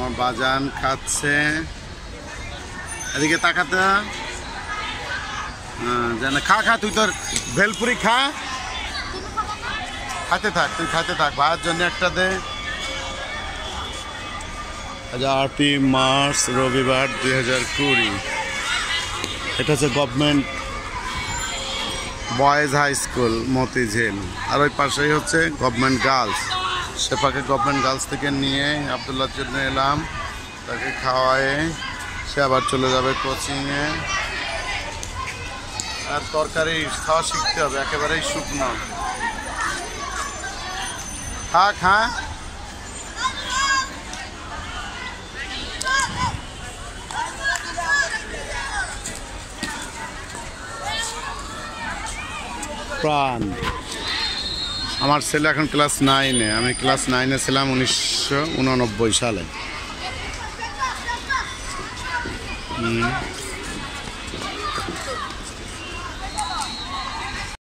আমার বাজান খাচ্ছে, এদিকে তাকাতে যেন খা খা, তুই তোর ভেলপুরি খা, খাতে থাক, তুই খাতে থাক, ভাইয়ের জন্য একটা দে। আজ 8ই মার্চ রবিবার 2020। এটা হচ্ছে government boys high school Motijheel, আর ওই পাশেই হচ্ছে গভর্নমেন্ট গার্লস। শেফাকে গভর্নমেন্ট গার্লস থেকে নিয়ে আবদুল্লার জন্য এলাম, তাকে খাওয়ায়ে সে আবার চলে যাবে কোচিংয়ে। আর তরকারি খাওয়া শিখতে হবে, একেবারেই শুকনো। খা খা, প্রাণ। আমার ছেলে এখন ক্লাস 9-এ, আমি ক্লাস 9-এ ছিলাম 1989 সালে।